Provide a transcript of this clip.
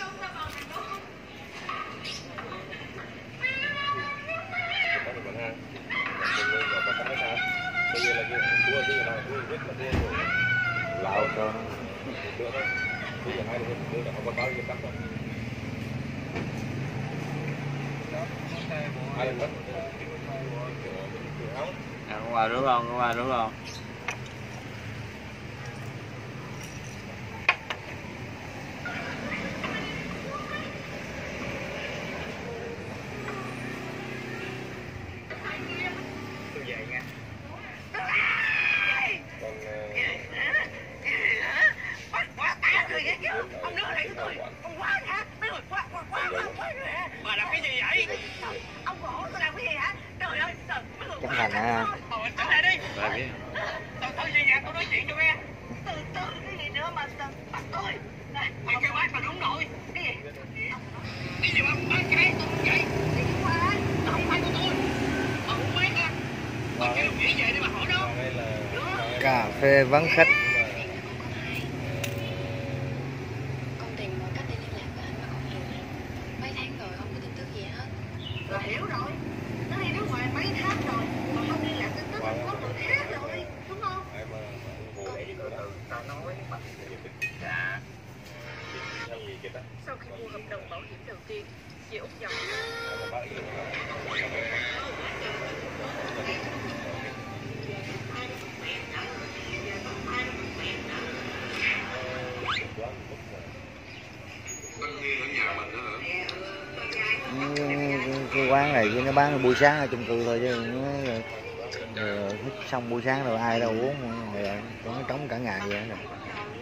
Lạo cho nó qua rửa không, nó qua rửa không. Ông đưa lại cho tôi. Ông quá hả? Bà làm cái gì vậy? Ông hỏi tôi làm cái gì hả? Trời ơi, Chắc thành hả? Trở lại đi. Từ từ về nhà tôi nói chuyện cho nghe. Từ từ cái gì nữa mà bắt tôi. Nè, mày kêu bác là đúng rồi. Cái gì? Cái gì mà bác cái tôi không vậy? Không phải của tôi. Bà không biết á. Bà kêu đồng nghĩa về đi bà hỏi đó. Cà phê vắng khách. Hiểu rồi, nó đi nước ngoài mấy tháng rồi mà không liên lạc tin tức là có người khác rồi, đúng không? Cô để từ từ tao nói mà. Dạ. Sau khi mua hợp đồng bảo hiểm đầu tiên, chị Út dòng. Cái quán này nó bán buổi sáng ở chung cư thôi chứ nó xong buổi sáng rồi ai đâu uống rồi nó trống cả ngày vậy nè.